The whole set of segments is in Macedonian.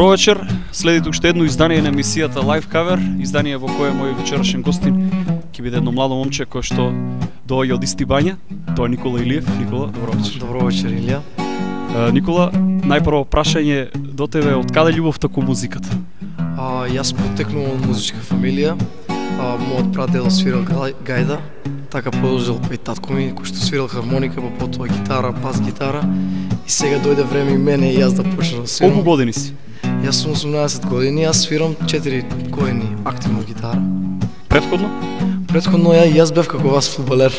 Добро вечер. Следите уште едно издание на емисијата Live Cover, издание во кое мој вечерашен гостин ќе биде едно младо момче кое што доаѓа од Исти Бања. Тоа е Никола Илиев. Никола, добро вечер. Добро вечер, Илија. Никола, најпрво прашање до тебе, од каде љубовта кон музиката? Јас потекнувам од музичка фамилија. Мојот прадедо свирал гајда, така продолжил и татко ми, кој што свирал хармоника, па потоа гитара, бас гитара. И сега дојде време и мене и јас да почнам да свирам. Колку години си? Јас сум 18 години, јас свирам 4 години активно гитара. Претходно? Претходно јас бев како вас фудбалер,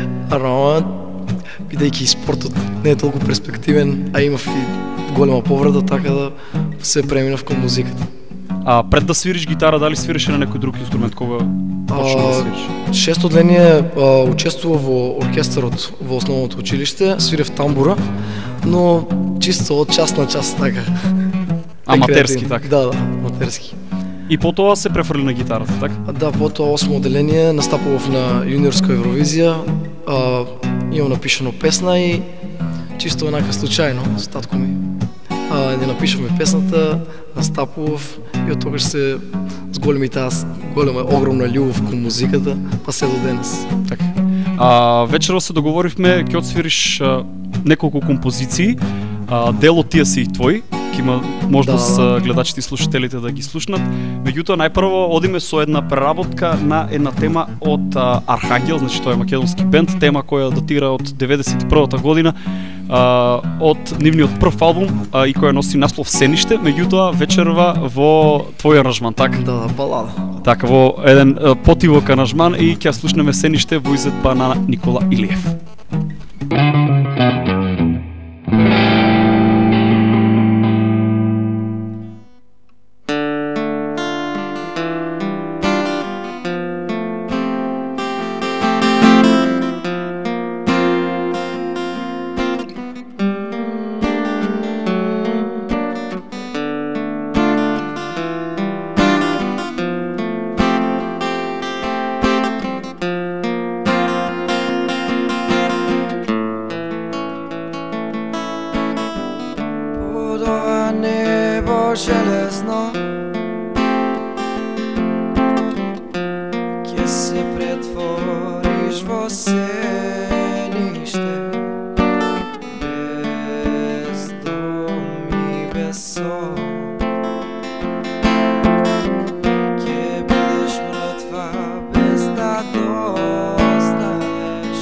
бидејќи спортот не е толку перспективен, а имав и голема повреда, така да се преминав кон музиката. А пред да свириш гитара, дали свиреше на некој друг инструмент, кога почна да свириш? 6 дење учествував во оркестарот во основното училиште, свирев тамбура, но чисто од час на час, така. Аматерски, така? Да, аматерски. И потоа се префрли на гитарата, така? Да, потоа 8 одделение, настапував на јуниорска Евровизија, имам напишано песна и чисто онака случајно со татко ми. Не напишавме песната, настапував и од тогаш се зголеми таа голема, огромна љубов кон музиката, па се до денес. Така. Вечерва се договоривме ќе отсвириш неколку композиции, дел од тие се и твои, ќе има можност гледачите и слушателите да ги слушнат. Меѓутоа, најпрво одиме со една преработка на една тема од Архангел, значи тоа е македонски бенд, тема која датира од 91-та година, од нивниот прв албум и која носи наслов Сениште, меѓутоа вечерва во твој аранжман, така? Да, балада. Така, во еден потивок аранжман и ќе слушнеме Сениште во изvedба на Никола Илиев. Железно ќе се претвориш во сениште, без дом и без сон. Ќе бидеш мртва без да дознаеш.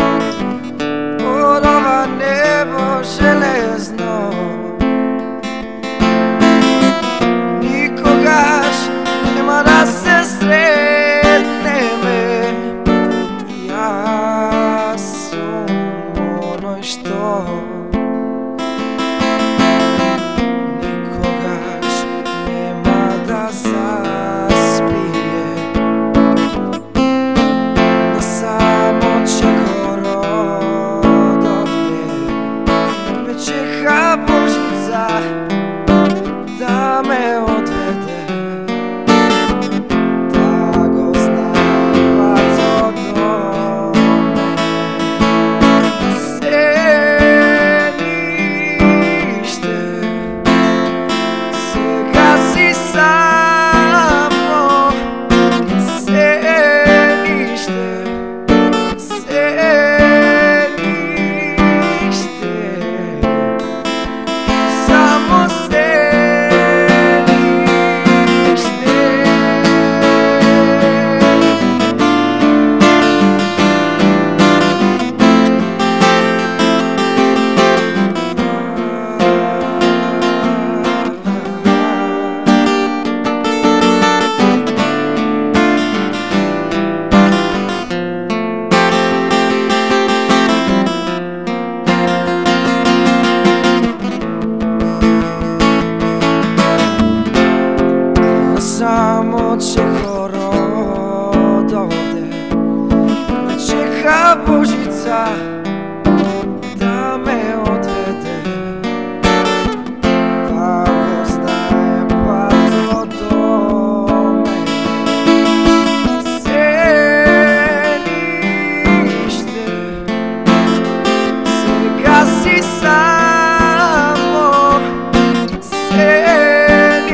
Од ова небо железно нема да се сретнеме. Јас сум оној што никогаш нема да заспие. На самочек родовне ме чека Божица да ме одведе. Божица да ме одведе, да го знае патот до мене. Сениште, сега си само сениште.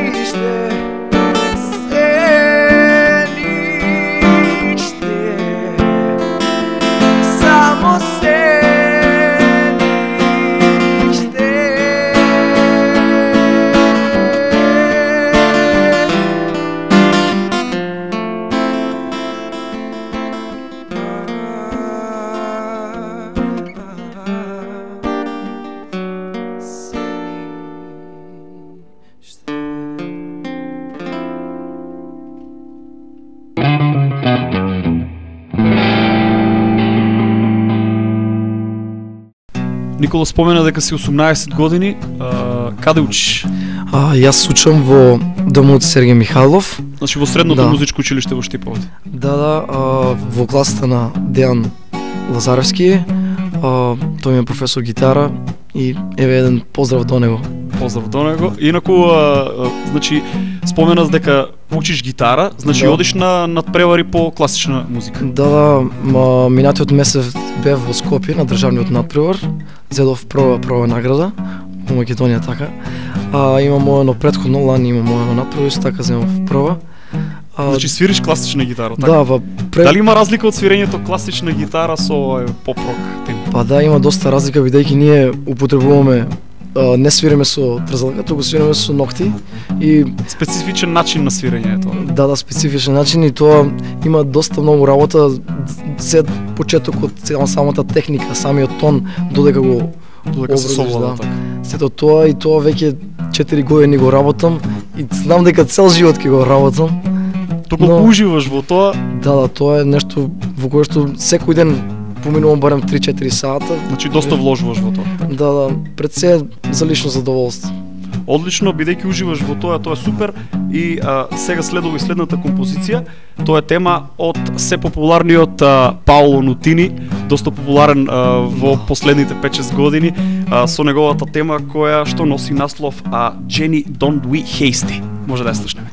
Никола спомена дека си 18 години, каде учиш? Јас учам во домот Сергеј Михайлов. Значи во средното Да. музичко училиште во Штиповци. Да, во класата на Дејан Лазаревски. Тој ми е професор гитара и еве еден поздрав до него. Поздрав до него. Инаку, значи, спомена дека учиш гитара, значи Да. одиш на надпревари по класична музика. Да, минатиот месец бев во Скопје на државниот надпревар. Зедов прва награда во Македонија така. Имамо едно претходно, лани имамо едно надпревар, исто така земав прва. Значи свириш класична гитара, така? Да, Дали има разлика од свирењето класична гитара со поп-рок темп? Па да, има доста разлика бидејќи ние употребуваме не свириме со трзалка, туку свириме со ногти и Специфичен начин на свирење е тоа. да, специфичен начин и тоа има доста многу работа се почетокот, самата техника, самиот тон додека го Додека се образиш, совлада да. така. Сето тоа и тоа веќе 4 години го работам и знам дека цел живот ќе го работам. Доколку Но- уживаш во тоа, Да, тоа е нешто во кое што секој ден поминувам барем 3-4 сата. значи доста вложуваш во тоа. Да, пред се за лично задоволство. Одлично, бидејќи уживаш во тоа е супер. И сега следува и следната композиција. Тоа е тема од се популарниот Паоло Нутини, доста популарен во последните 5-6 години, со неговата тема која што носи наслов Jenny Don't We Hasty. Може да ја слушнеме.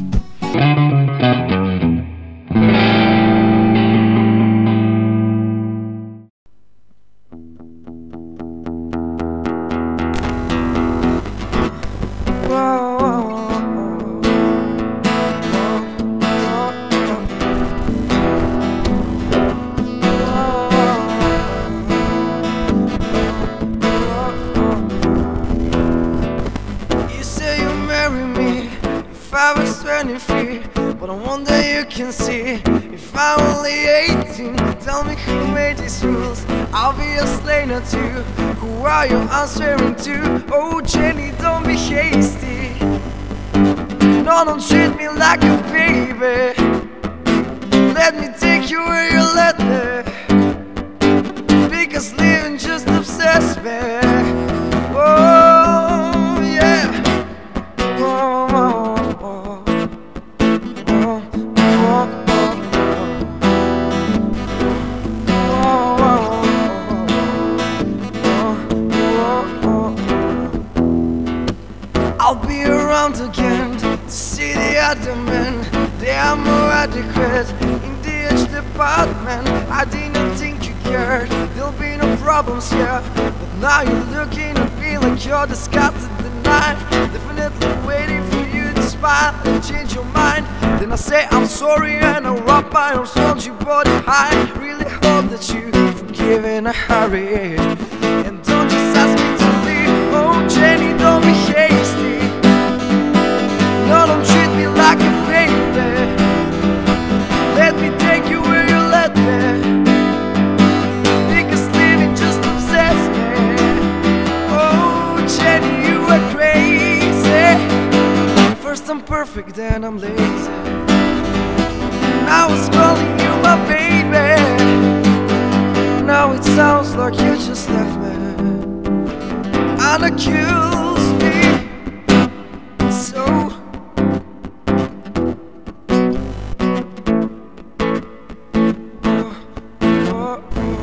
You say you marry me if I was 23, but one day you can see if I'm only 18. Tell me who made these rules. I'll be a slave not you. Who are you answering to? Oh Jenny, don't be hasty. No, don't treat me like a baby. Let me take you where you let me. Because living just obsessed me. Oh yeah. Oh, oh, oh. Oh, oh, oh. I'll be around again to see the other men. They are more adequate in the edge department. I didn't think you cared. There'll be no problems here, but now you're looking at me like you're disgusted tonight. Definitely waiting for you to smile and change your mind. Then I say I'm sorry and I wrap my arms around your body high. Really hope that you forgive in a hurry. And don't just ask me to leave. Oh Jenny, don't be hasty. No, don't treat me like a baby. Let me take you where you let me. Because living just obsessed me. Oh Jenny, you are crazy. First I'm perfect, then I'm lazy. Now it's calling you my baby. Now it sounds like you just left me and accuse me. So oh, oh, oh.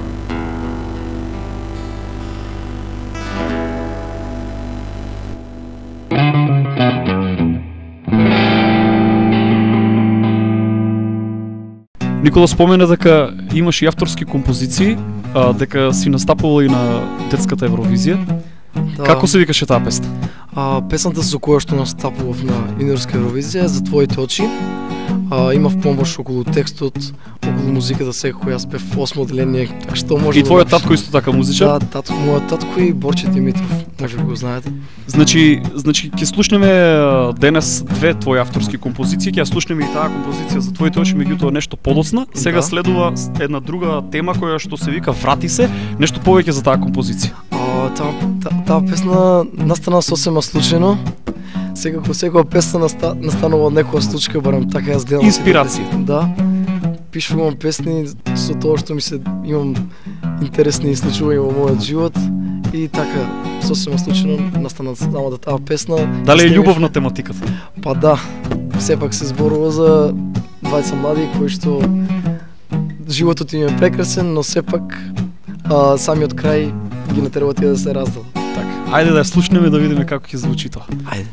Никола спомена дека имаш и авторски композиции, дека си настапувал и на детската Евровизија. Да. Како се викаше таа песна? Песната со која што настапував на Јуниорска Евровизија за твоите очи. Имав помош околу текстот, околу музиката секако јас бев 8 одделение, што може И да твојот напишам. татко исто така музичар? Да, мојот татко и Борче Димитров, може би го знаете. Значи ќе слушнеме денес две твои авторски композиции, ќе ја слушнеме и таа композиција за твоите очи, меѓутоа нешто подоцна. Сега Да. следува една друга тема која што се вика Врати се, нешто повеќе за таа композиција. Таа песна настана сосема случајно. Секако секоја песна настанува од некоја случка, барем така јас гледам. Инспирација. Да. Пишувам песни со тоа што ми се имам интересни случаи во мојот живот И така, сосема случайно настана самата таа песна. Дали е љубовна тематиката? Па да, сепак се зборува за двајца млади кои што животот им е прекрасен, но сепак самиот крај ги натерува тие да се раздадат. Така, ајде да ја слушнеме да видиме како ќе звучи тоа. Ајде.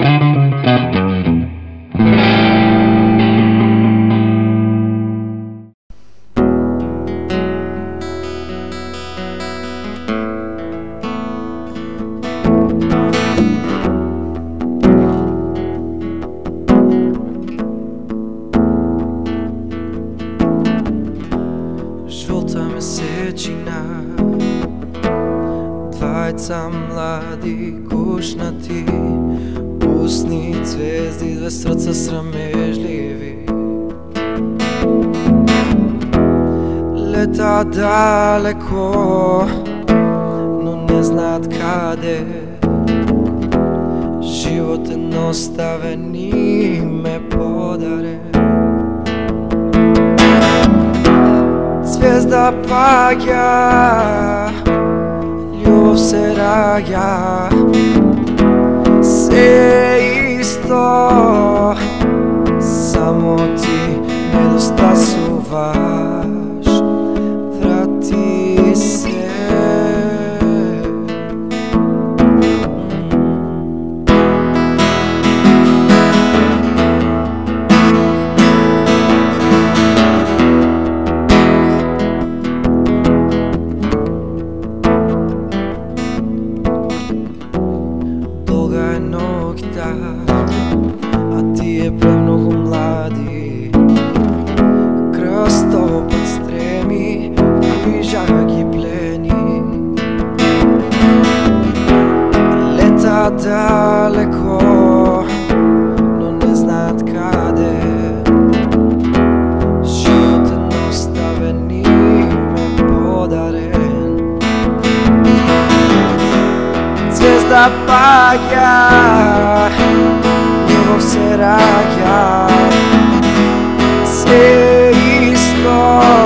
Двајца млади кушнати, пусни звезди, две срца срамежливи. Лета далеко, но не знаат каде. Живот едноставен им е подарен. Звезда паѓа, љубов се раѓа, се исто, само ти недостасуваш, врати се. Премногу млади, крстопът стреми и жага ги плени. Лета далеко, но не знаат каде. Живот едноставен им е подарен. Звезда паѓа, љубов се раѓа, се исто,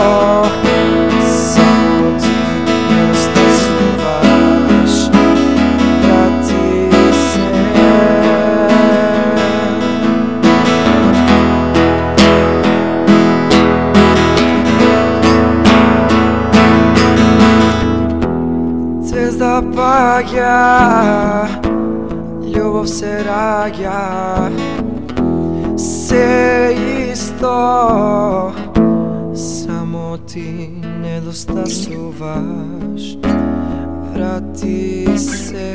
само ти недостасуваш, врати се. Звезда паѓа, љубов се раѓа, се исто, само ти недостасуваш, врати се.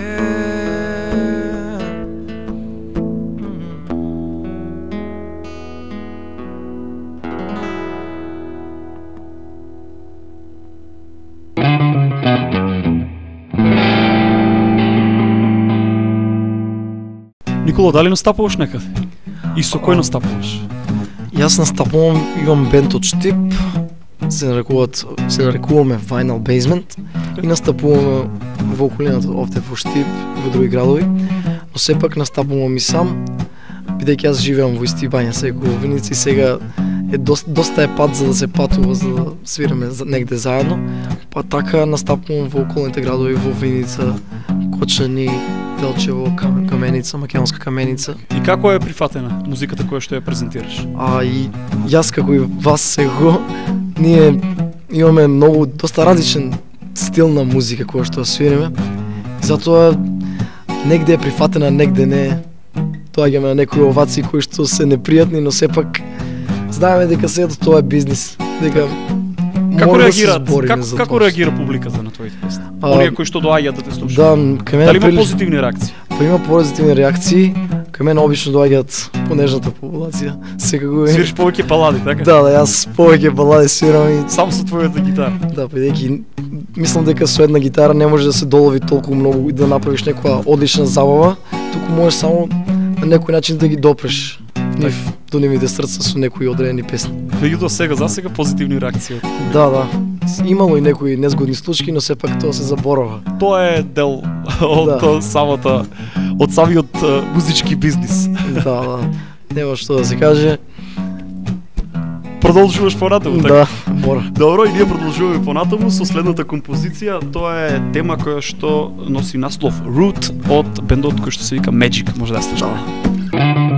Никола, дали настапуваш некаде? И со кој настапуваш? Јас настапувам, имам бенд од Штип, се нарекуваме Vinyl Basement и настапуваме во околината овде во Штип и во други градови, но сепак настапувам и сам, бидејќи јас живеам во Исти Бања, сега во Виница и сега е доста е пат за да се патува, за да свиреме негде заедно, па така настапувам во околните градови во Виница, Кочани, Делчево, Каменица, Македонска Каменица. И како е прифатена музиката која што ја презентираш? И јас како и вас сега, ние имаме доста различен стил на музика која што ја свириме. И затоа негде е прифатена, негде не. Доаѓаме на некои овации кои што се непријатни, но сепак знаеме дека сето тоа е бизнис. Дека Како реагира публиката на твоите песни? Оние кои што доаѓаат да те слушаат? Да, кај мене дали има позитивни реакции? Па има позитивни реакции. Кај мене обично доаѓаат понежната популација. Секако свириш повеќе балади, така? Да, јас повеќе балади свирам и сам со твојата гитара. Да, бидејќи мислам дека со една гитара не може да се долови толку многу и да направиш некоја одлична забава, туку можеш само на некој начин да ги допреш до нивните срца со некои одредени песни. Меѓутоа сега позитивни реакции. Да. Имало и некои незгодни случаи, но сепак тоа се заборава. Тоа е дел од самиот музички бизнис. Да. Нема што да се каже. продолжуваш понатаму, така? Да, мора. Добро, и ние продолжуваме понатаму со следната композиција. Тоа е тема која што носи наслов Root од бендот кој што се вика Magic, може да ја слушаме.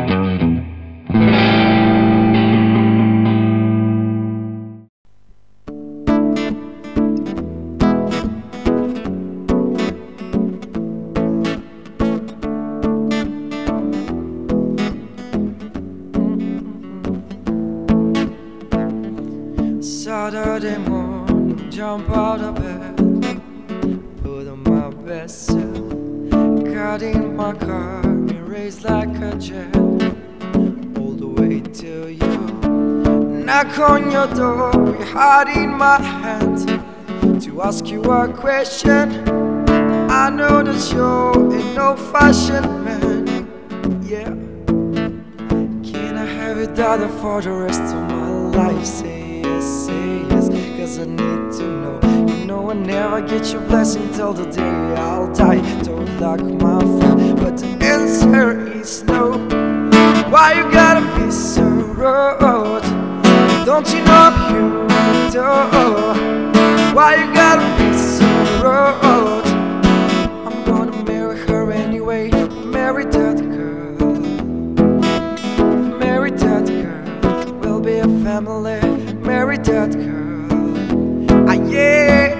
Saturday morning, jump out of bed, put on my best suit, got in my car, and raced like a jet, all the way to you. Knock on your door, with heart in my hand, to ask you a question. I know that you're an old-fashioned man, yeah. Can I have it daughter for the rest of my life? Say yes, cause I need to know. You know I never get your blessing till the day I'll die. Don't like my phone, but the answer is no. Why you gotta be so rude? Don't you know I'm human too? Why you gotta be so rude? I'm gonna marry her anyway. Marry that girl. Marry that girl. We'll be a family. Marry that girl. Ah yeah.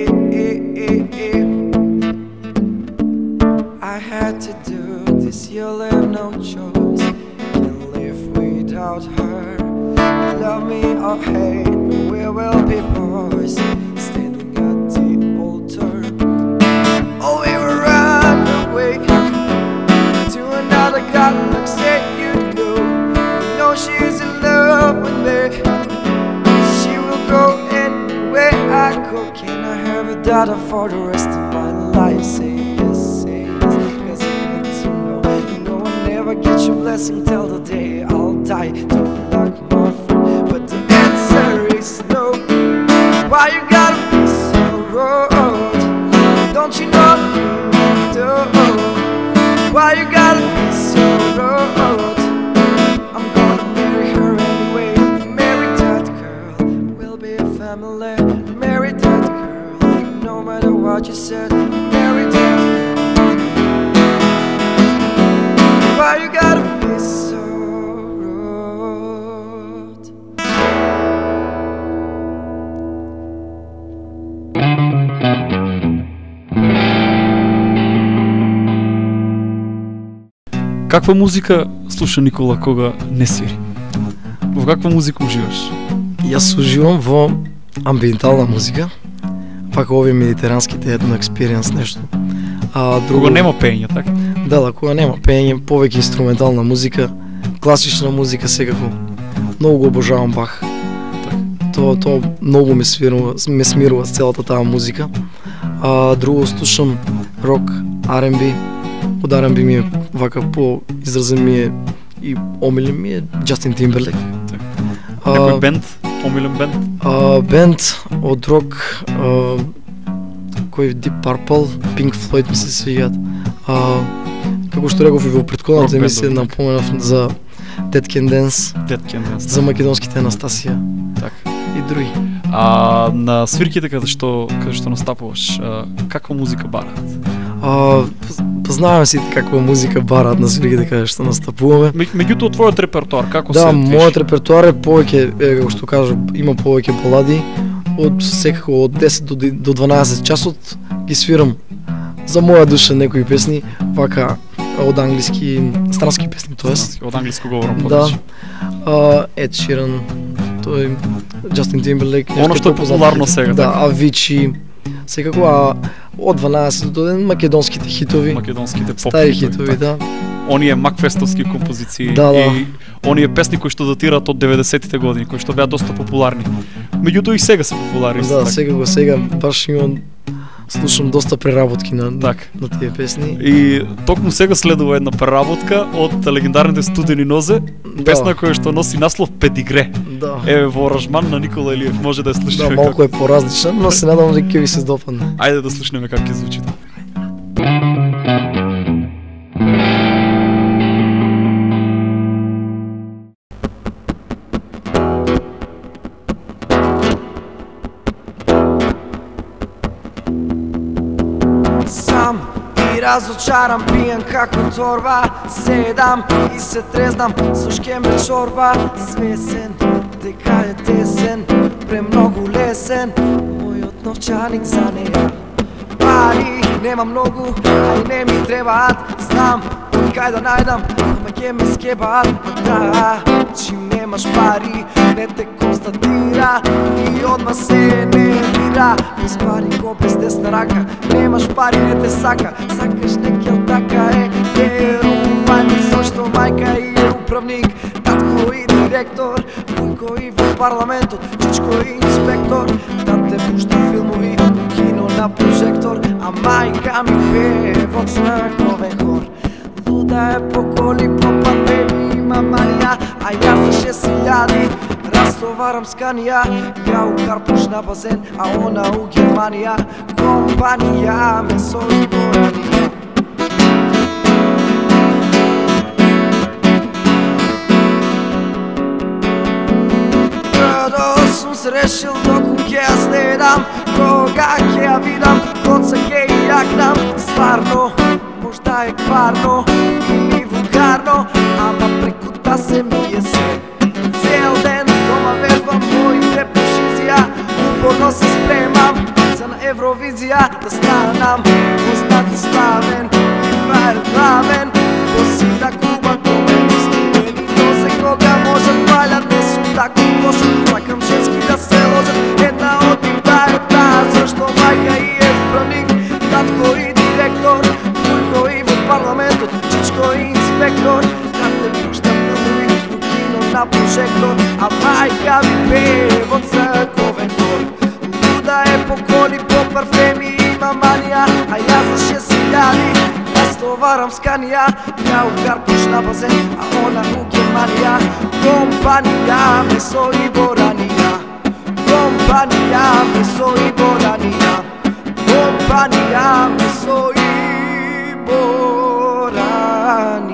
I had to do this. You'll have no choice. Can't live without her. Love me or hate me, we will be boys. Standing at the altar. Oh, we will run away to another galaxy. You know she's in love with me. She will go anywhere I go. Can I have a daughter for the rest of my life? Say yes, cause I need to know. You know I'll never get your blessing till the day I'll die. Don't like my friend, but the answer is no. Why you gotta be so rude? Don't you know you do? Why you gotta be so rude? I'm gonna marry her anyway. Marry that girl, we'll be a family. Marry that girl, no matter what you said. Marry that girl. Why you gotta be so rude? Каква музика слуша Никола кога не свири? Во каква музика уживаш? Јас уживам во амбиентална музика, пак овие медитеранските етно експириенс нешто. А друго Кога нема пење, така? Да, кога нема пење, повеќе инструментална музика, класична музика секако. Многу го обожавам Бах. Тоа многу ме смирува с целата таа музика. А друго слушам рок, R&B. Од R&B ми е вака по изразен ми е и омилен ми е Джастин Тимберлейк. Некој бенд, омилен бенд? Бенд од рок, кој Deep Purple, Pink Floyd ми се свиѓаат. Како што реков и во претходната емисија, напоменав за Dead Can Dance, за македонските Анастасија. Така. И други. На свирките каде што настапуваш, каква музика бараат? Познаваме сите каква музика бараат на свирките каде што настапуваме. Меѓутоа твојот репертоар како се Да, движи? мојот репертоар е повеќе, како што кажа, има повеќе балади. Од секако од 10 до 12 часот ги свирам за моја душа некои песни, вака од англиски, странски песни, тоест. Од англиско говорам Да. повеќе. Ед Ширан, тој Джастин Тимберлейк, Оно што е популарно сега, да, така. Авичи, секако, од 12 до 1 македонските хитови, Македонските поп стари хитови, да. Оние макфестовски композиции Да. и оние песни кои што датираат од 90-тите години, кои што беа доста популарни. Меѓутоа и сега се популарни. Да, сега баш имам, слушам доста преработки на тие песни. И токму сега следува една преработка од легендарните Студени нозе, песна која што носи наслов Педигре. Да. Еве во аранжман на Никола Илиев, може да ја слушнеме. Да, малку е поразлична, но се надам дека ќе ви се допадне. Ајде да слушнеме како ќе звучи тоа. И разочарам пијан како торба, седам и се трезнам со шкембе чорба. Свесен дека е тесен, премногу лесен мојот новчаник за неја. Пари нема многу, а и не ми требаат. Знам од кај да најдам, ама ќе ме скебаат. Да, чим немаш пари, не те констатира и одма се нервира. Без пари ко без десна рака, немаш пари не те сака. Сакаш некел така е, верувај ми зашто мајка и е управник, татко и директор, Вујко и во парламентот, чичко и инспектор. Тате пушта филмови, кино на прожектор, а мајка ми пее во црковен хор. Луда е по коли, по парфеми, има манија, а јас за 6.000 растоварам сканија. Ја у Карпуш на базен, а она у Германија. Компанија месо и боранија. Тврдо сум се решил доку ќе ја следам, кога ќе ја видам, коца ќе ја јакнам. Стварно, можда е кварно или вулгарно, ама преку та се ми е се. Цел ден дома вежбам моите пушизија, упорно се спремам за на Евровизија да станам познат и славен и фраер главен. Посида Куба комен истинен и дозе кога можат валјат, не сум тако лошо. Плакам женски да се ложат, една од нив да е таа зашто мајка и е управник, татко и директор, Вујко и во парламентот, чичко и инспектор. Тате пушта филмови у кино на прожектор, а мајка ми пее во црковен хор. Луда е по коли, по парфеми, има манија, а јас за 6.000 растоварам сканија. Ја у Карпуш на базен, а она у Германија. Компанија месо и боранија. Компанија месо и боранија. Компанија месо и боранија.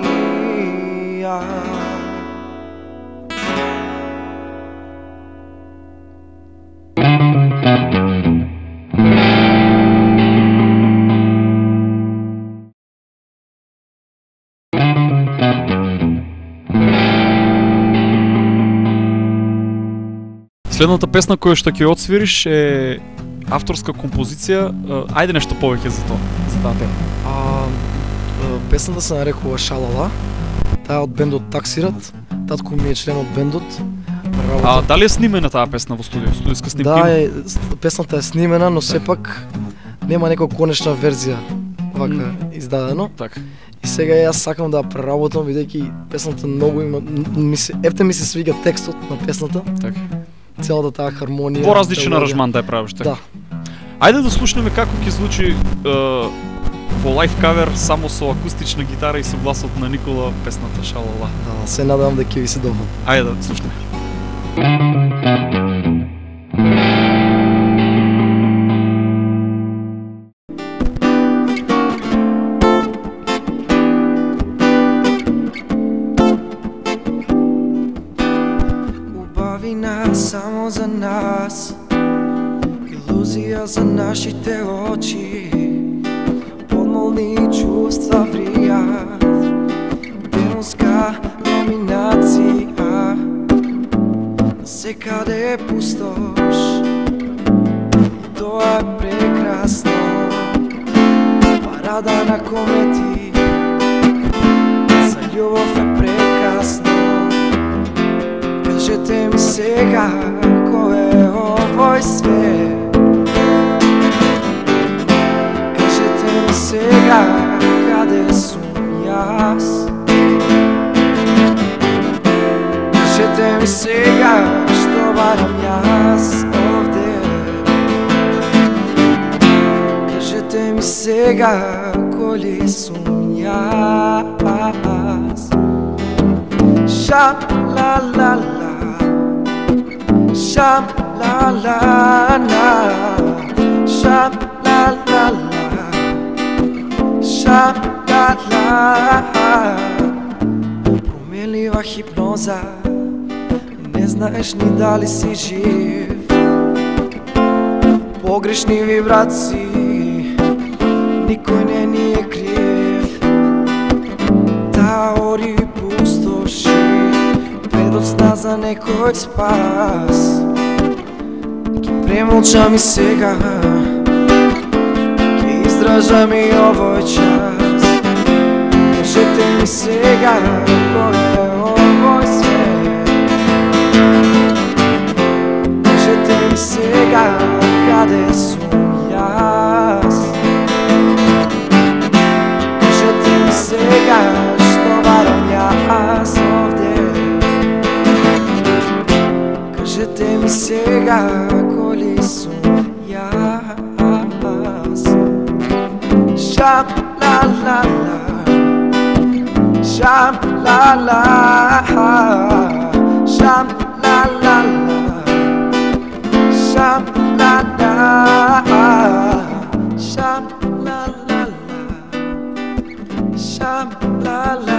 Следната песна која што ќе отсвириш е авторска композиција. Ајде нешто повеќе за тоа, за таа тема. Песната се нарекува Шалала. Таа е од бендот Таксират. Татко ми е член од бендот. Дали е снимена таа песна во студио? Студиска снимка? Да, песната е снимена, но сепак нема некоја конечна верзија вака издадено. Така. И сега јас сакам да преработам, бидејќи песната многу има ми се свиѓа текстот на песната. Така. Целата таа хармонија. Поразличен аранжман да ја правиш така. Да. Ајде да слушнеме како ќе звучи во лайв кавер само со акустична гитара и со гласот на Никола песната Шалала. Да, се надевам дека ќе ви се допаѓа. Ајде да слушнеме. Само за нас, илузија за нашите очи, подмолни чувства вријат, демонска номинација, секаде е пустош, тоа е прекрасно, парада на комети, за љубов е прекасно. Кажете ми сега, кој е овој свет? Кажете ми сега, каде сум јас? Кажете ми сега, што барам јас овде? Кажете ми сега, кој ли сум јас? Ша-ла-ла-ла, ша-ла-ла-ла, ша-ла-ла-ла, ша-ла-ла. Променлива хипноза, не знаеш ни дали си жив. Погрешни вибрации, никој не ни е крив. Таа ори пустоши, пред сна за некој спас. Ке премолчам и сега, ке издржам и овој час. Кажете ми сега, кој е овој свет? Кажете ми сега, каде сум јас? Кажете ми сега, што барам јас овде? Кажете ми сега, коли сум јас? Шап ла ла ла, sham la la, sham la la la, sham la la, sham la la la, sham la la,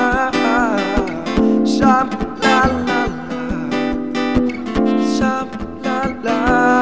sham la la la, sham la la.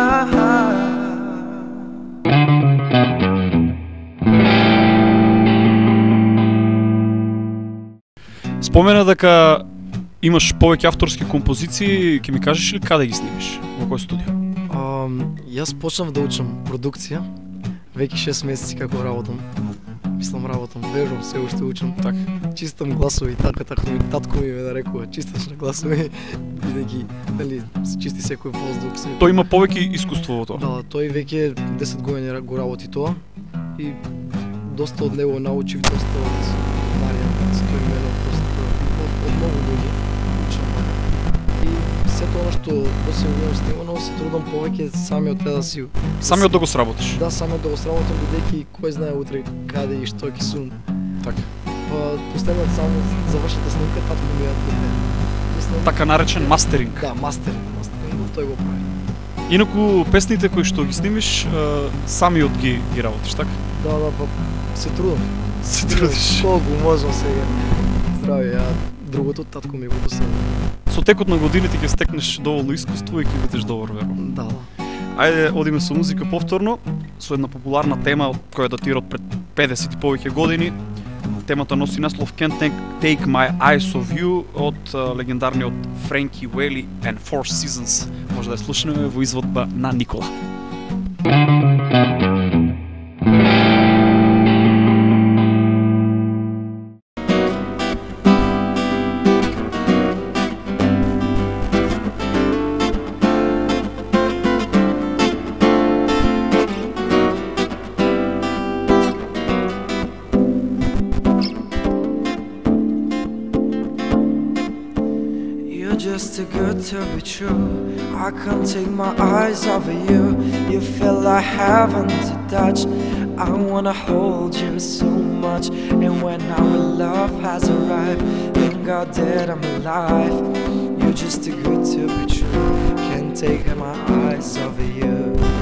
Спомена дека имаш повеќе авторски композиции, ќе ми кажеш ли каде ги снимиш? Во кој студио? Јас почнав да учам продукција, веќе 6 месеци како работам. Мислам верувам, се уште учам. Така. Чистам гласови, така ми татко ми ме нарекува, чисташ на гласови, бидејќи нели се чисти секој воздух. Тој има повеќе искуство во тоа. Да, тој веќе 10 години го работи тоа и доста од него научив, доста од Марија Стоименов, од многу луѓе учам. И сето она што освен имам снимано, се трудам повеќе самиот да си... Самиот да го сработиш? Да, самиот да го сработам, бидејќи кој знае утре каде и што ќе сум. Така. Па последниот само завршната снимка, татко ми ја даде. Така наречен мастеринг. Да, мастеринг, тој го прави. Инаку песните кои што ги снимиш, самиот ги работиш, така? Да, па се трудам. Се трудиш. Колку можам сега. Здрави, ја другото татко ми го посебно. Со текот на годините ќе стекнеш доволно искуство и ќе бидеш добар, верувам. Да. Ајде, одиме со музика повторно, со една популарна тема која датира од пред 50 и повеќе години. Темата носи наслов Can't Take My Eyes Off You од легендарниот Френки Уели and Four Seasons. Може да ја слушнеме во изводба на Никола. Just too good to be true. I can't take my eyes off of you. You feel like heaven to touch. I wanna hold you so much. And when our love has arrived, thank God that I'm alive. You're just too good to be true. Can't take my eyes off of you.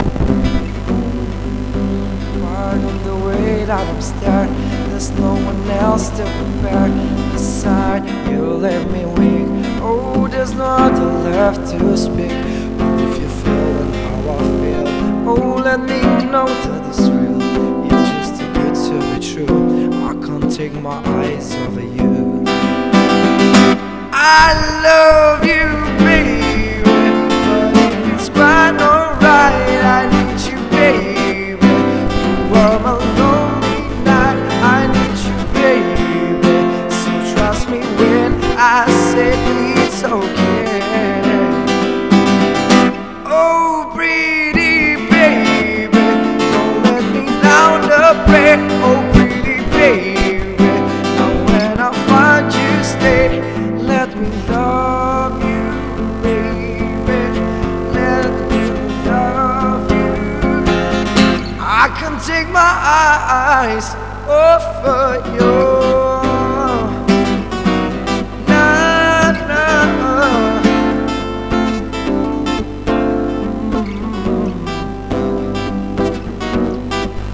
Pardon the way that I'm staring. There's no one else to compare. Beside you let me weak. Oh, there's nothing left to speak. But if you feel how I feel, oh, let me know that it's real. You're just too good to be true. I can't take my eyes off of you. I love you, baby, but if it's quite alright, I need you, baby. While my lonely night, I need you, baby. So trust me when I say it's okay. Oh, pretty baby, don't let me down the bed. Oh, pretty baby, now when I find you, stay. Let me love you, baby. Let me love you. I can take my eyes off of you.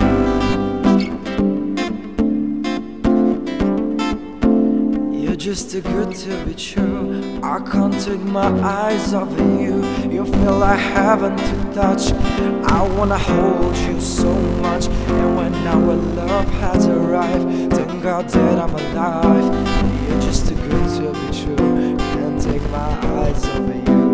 Just too good to be true. I can't take my eyes off of you. You feel like heaven to touch. I wanna hold you so much. And when our love has arrived, thank God that I'm alive. You're just too good to be true. Can't take my eyes off of you.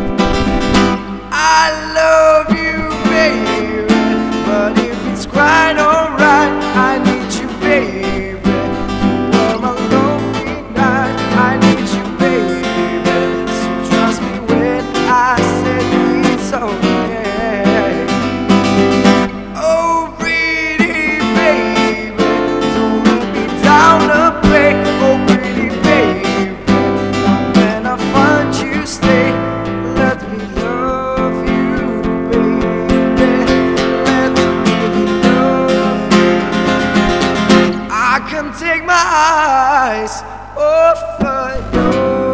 I love you, baby, but if it's quite alright, I need you, baby. For my lonely night, I need you, baby. So trust me when I said it's okay. Oh, pretty baby, don't let me down to play. Oh, pretty baby, when I find you, stay. Let me love you, baby. Let me love you. I can't take my eyes off of you.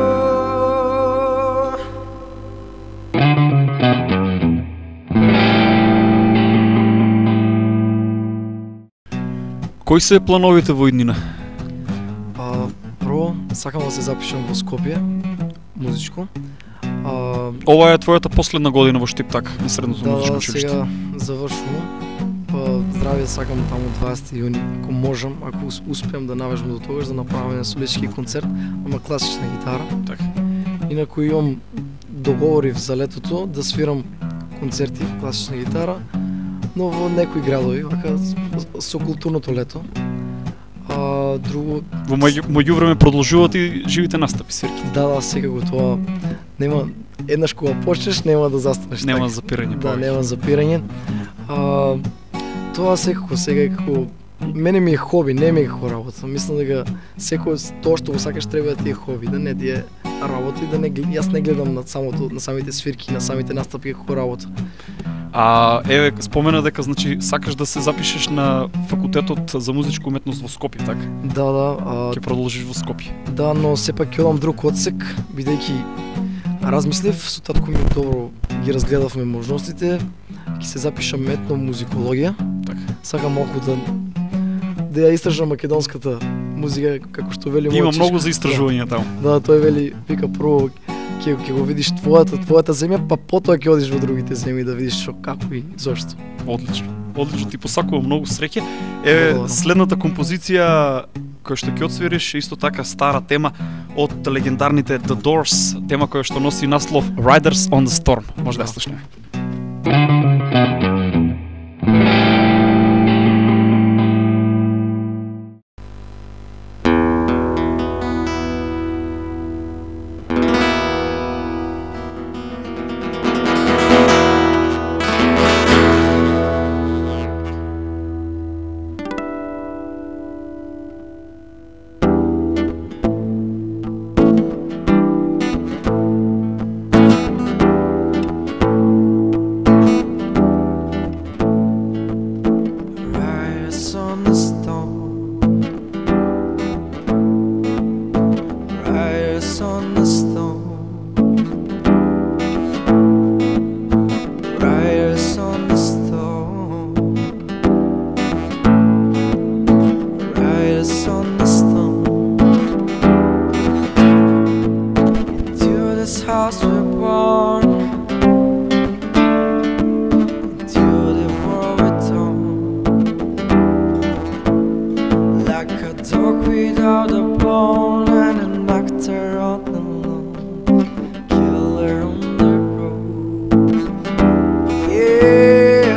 Кои се плановите во иднина? Прво, сакам да се запишам во Скопје, музичко. Ова е твојата последна година во Штиптак, на средното музичко училиште. Сега завршувам. Здравје сакам таму 20 јуни, ако можам, ако успеам да навежам до тогаш да направам на солистички концерт, ама класична гитара. Така. Инаку имам договорив за летото да свирам концерти класична гитара, но во некои градови, вака со културното лето. Друго Во меѓувреме продолжуваат и живите настапи, свирки. да, секако тоа нема еднаш кога почнеш нема да застанеш. Нема така. запирање Да, повеќе. нема запирање. Тоа секако сега е како мене ми е хоби, не ми е како работа. Мислам дека секој тоа што го сакаш треба да ти е хоби, да не ти е работа и да не јас не гледам на самите свирки, на самите настапи како работа. Еве спомена дека значи сакаш да се запишеш на факултетот за музичка уметност во Скопје, така? Да, Ќе продолжиш во Скопје. да, но сепак ќе одам друг одсек, бидејќи размислив со татко ми добро ги разгледавме можностите, ќе се запишам етномузикологија. Така. Сакам малку да ја истражам македонската музика, како што вели Има мојот многу чичко. за истражување таму. Да, тој вели, вика прво ќе го видиш твојата земја, па потоа ќе одиш во другите земји да видиш што како и зошто. Одлично. Одлично, ти посакувам многу среќа. Еве Благодарам. следната композиција која што ќе отсвириш е исто така стара тема од легендарните The Doors, тема која што носи наслов Riders on the Storm. Може да ја слушнеме. Riders on the storm. Riders on the storm. Riders on the storm. Riders on the storm. Into this house we're born. Into the world we're torn. Like a dog without a bone and an actor on the lawn, killer on the road. Yeah.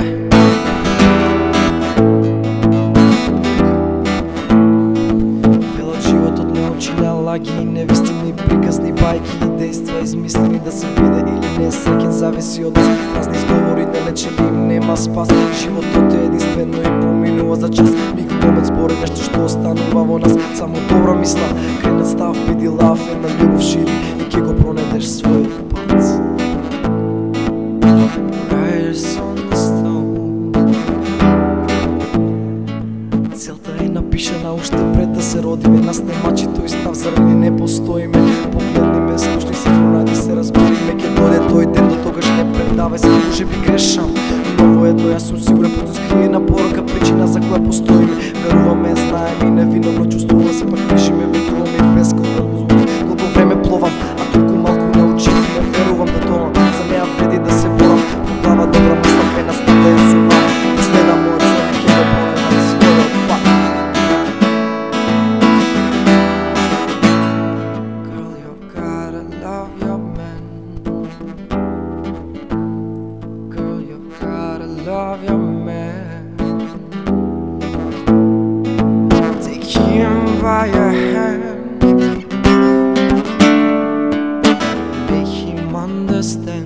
Вело животот не учи на лаги и невистини приказни бајки и дејства измислени да се биде или не среќен зависи од нас. Празни изговори не лече им нема спас. Животот е единствено и поминува за час. Миг момент збори нешто што останува во нас. Само добра мисла, кренет став, биди лав, една љубов шири и ќе го пронедеш својот пат. Riders on the storm. Целта е напишана уште пред да се родиме. Нас немачи тој став заради не постоиме. Погледни ме, слушни се, пронади се, разбериме. Ке дојде тој ден, до тогаш не предавај се, може би грешам. Но воедно јас сум сигурен, потоа скриена порока, причина за која постоиме. Веруваме, знаеме и невиновно чувствуваме се, пак пишеме, ветуваме и безконтролно. understand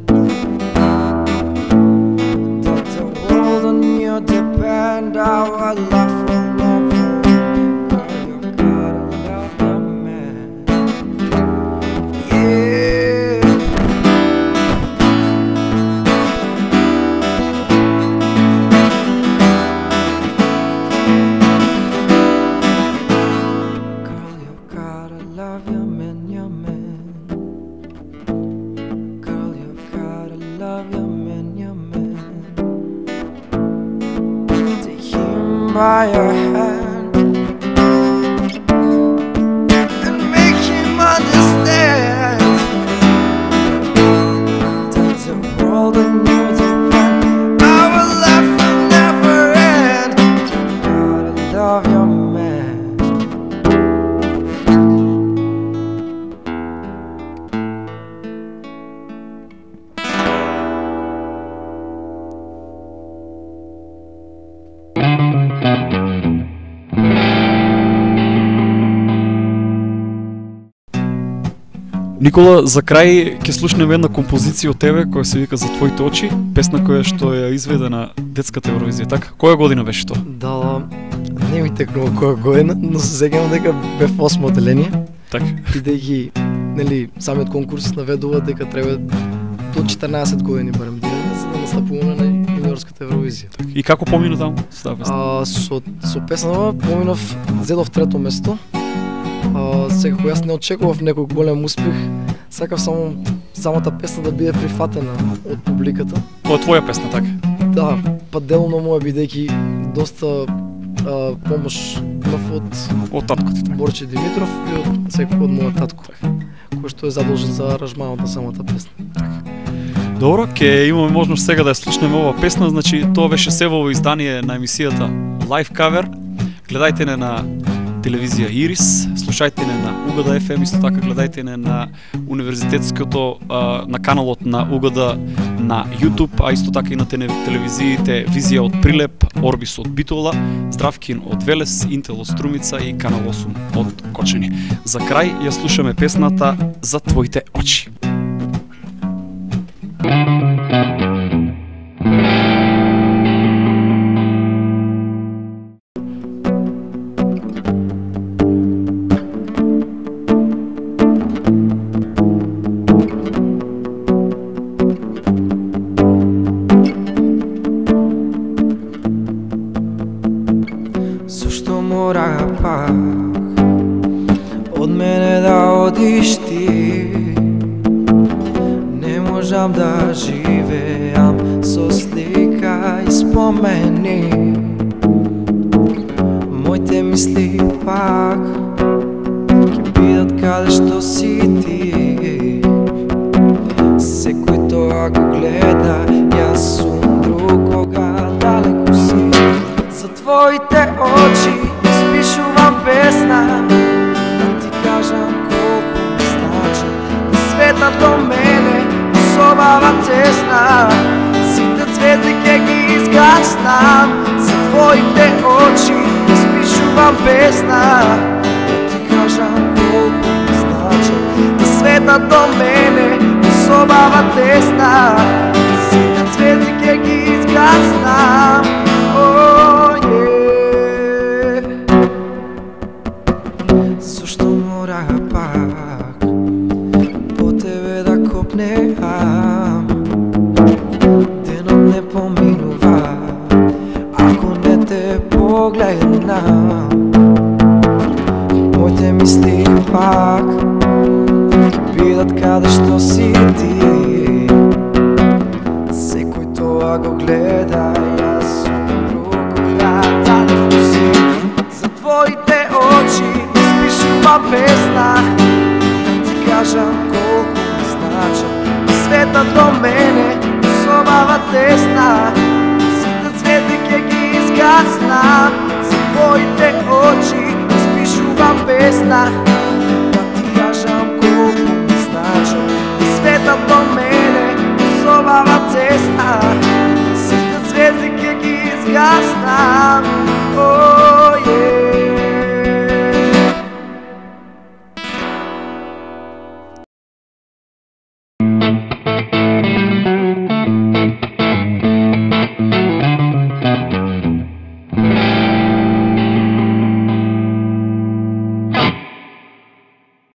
that the world on you depend. Our love will never end. Girl, you gotta love the man. Yeah. Girl, you gotta love your man, your man. Girl, you gotta love your man, your man. Take him by your hand and make him understand that the world on you depend. Our love will never end. You gotta love your man. Никола, за крај ќе слушнеме една композиција од тебе која се вика За твоите очи, песна која што ја изведе на детската Евровизија, така? Која година беше тоа? Да, не ми текнува која година, но се сеќавам дека бев 8 одделение. Така. И да ги, нели, самиот конкурс наведува дека треба до 14 години барем за да настапуваме на јуниорската Евровизија. И како помина таму со таа песна? Со песнава поминав, зедов трето место. Секако јас не очекував некој голем успех. Сакав само самата песна да биде прифатена од публиката. Тоа е твоја песна, така? Да, па делно моја бидејќи доста помош имав Од татко ти, така? Борче Димитров и од секој од мојот татко, кој што е задолжен за аранжманот на самата песна. Добро, ќе имаме можност сега да ја слушнеме ова песна, значи тоа беше севово издание на емисијата Live Cover. Гледајте не на телевизија Ирис, слушајте не на Угода FM, исто така гледајте не на универзитетското, на каналот на Угода на YouTube, а исто така и на телевизиите Визија од Прилеп, Орбис од Битола, Здравкин од Велес, Интел од Струмица и Канал 8 од Кочани. За крај ја слушаме песната За твоите очи. Зашто мора пак од мене да одиш ти? Не можам да живеам со слика и спомени. Моите мисли пак ќе бидат каде што си ти. Секој тоа го гледа, јас сум друг кога далеко си. За твоите очи испишувам песна, да ти кажам колку ми значи. И светот до мене особава тесна, сите звезди ќе ги изгаснам. За твоите очи испишувам песна, да ти кажам колку ми значи. И светот до мене особава тесна, сите звезди ќе ги изгаснам. Зашто мора пак по тебе да копнеам? Денот не поминува ако не те погледнам. Моите мисли пак ќе бидат каде што си ти. Секој тоа го гледа, јас сум друг кога далеко си. За твоите очи испишувам песна, да ти кажам колку ми значи. И светот до мене особава тесна, сите звезди ќе ги изгаснам. За твоите очи испишувам песна, да ти кажам колку ми значи. И светот до мене особава тесна, сите звезди ќе ги изгаснам.